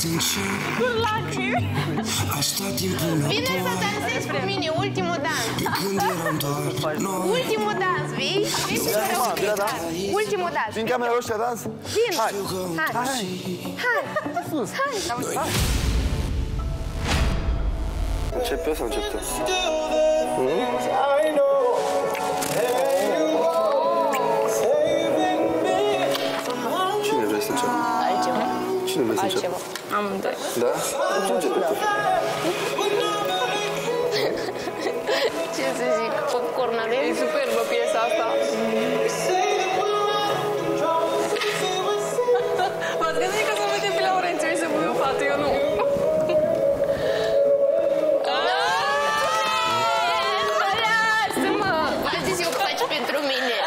Cu lacrimi. Vine să dansezi cu mine, ultimul dans. Ultimul dans, vii? Ultimul dans. Vin camera roșie, dans? Vin. Hai. Încep eu sau încep tu? Cine vrei să încep? Altceva. Cine vrei să încep? Amândoi. Da? Ce începe tu? Ce să zic, popcorn avem? E superbă piesa asta. V-ați gândit că să vede pe Laurențiu și să pui o fată, eu nu. Lasă-mă! V-am zis eu că faci pentru mine.